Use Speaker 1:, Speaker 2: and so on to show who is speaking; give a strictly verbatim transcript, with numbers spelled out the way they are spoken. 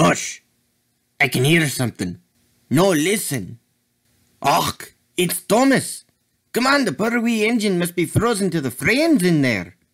Speaker 1: Hush! I can hear something. No, listen. Och, it's Thomas. Come on, the poor wee engine must be frozen to the frames in there.